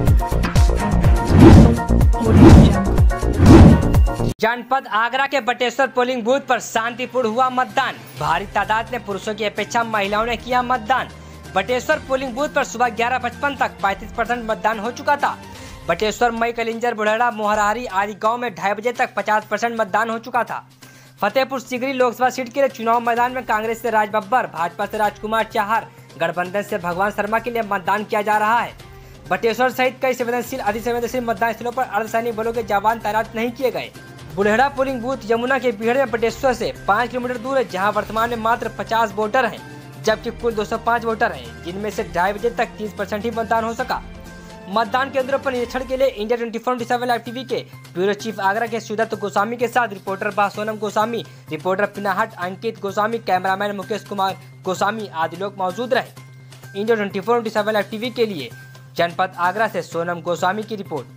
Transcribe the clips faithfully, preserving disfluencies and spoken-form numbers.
जनपद आगरा के Bateshwar polling booth पर शांतिपूर्ण हुआ मतदान। भारी तादाद में पुरुषों की अपेक्षा महिलाओं ने किया मतदान। बटेश्वर पोलिंग बूथ पर सुबह ग्यारह पचपन तक पैंतीस परसेंट मतदान हो चुका था। बटेश्वर, मई कलिंजर, बुढ़ेड़ा, मोहरारी आदि गांव में ढाई बजे तक पचास परसेंट मतदान हो चुका था। फतेहपुर सीकरी लोकसभा सीट के लिए चुनाव मैदान में कांग्रेस से राज बब्बर, भाजपा से राजकुमार चाहर, गठबंधन से भगवान शर्मा के लिए मतदान किया जा रहा है। बटेश्वर सहित कई संवेदनशील अतिसंवेदनशील मतदान स्थलों पर अर्धसैनिक बलों के जवान तैनात नहीं किए गए। बुढ़ेड़ा पोलिंग बूथ यमुना के बीहड़ में बटेश्वर से पाँच किलोमीटर दूर है, जहां वर्तमान में मात्र पचास वोटर हैं, जबकि कुल दो सौ पाँच वोटर हैं, जिनमें से ढाई बजे तक तीस परसेंट ही मतदान हो सका। मतदान केंद्रों पर निरीक्षण के लिए India twenty four into seven live TV के ब्यूरो चीफ आगरा के सुदत्त गोस्वामी के साथ रिपोर्टर बा सोनम गोस्वामी, रिपोर्टर पिनाहट अंकित गोस्वामी, कैमरामैन मुकेश कुमार गोस्वामी आदि लोग मौजूद रहे। India twenty four into seven live TV के लिए जनपद आगरा से सोनम गोस्वामी की रिपोर्ट।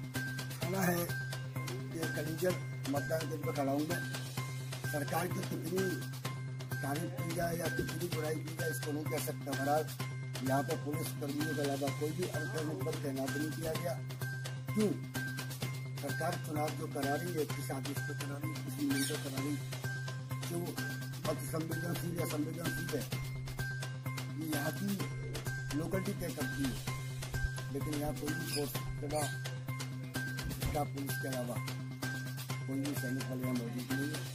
मतदान केंद्र पर खड़ा हूँ मैं। सरकार की कितनी तारीफ की जाए या कितनी बुराई की जाए इसको नहीं कह सकता। महाराज यहाँ पर पुलिस कर्मियों के अलावा कोई भी अर्धसैनिक बल तैनात नहीं किया गया। क्यों? सरकार चुनाव जो करा रही है, किस आदेश पर करा रही है, किस नीति पर करा रही है, जो अति संवेदनशील या संवेदनशील है, ये यहाँ की लोकलिटी तय करती है। लेकिन यहाँ कोई भी फोर्स सेवा स्टाफ पुलिस के अलावा कोई भी सैनिक बल यहाँ मौजूद नहीं है।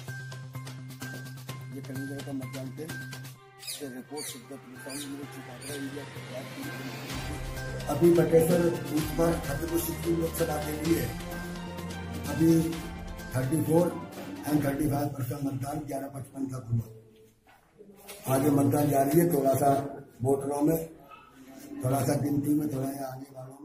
ये कलिंजर का मतदान केंद्र रिपोर्ट इंडिया। अभी बटेश्वर बूथ पर फतेहपुर सीकरी लोकसभा के लिए अभी thirty four and thirty five percent मतदान ग्यारह पचपन तक हुआ। आगे मतदान जारी है। थोड़ा सा वोटरों में, थोड़ा सा गिनती में, थोड़ा यहाँ आने वालों में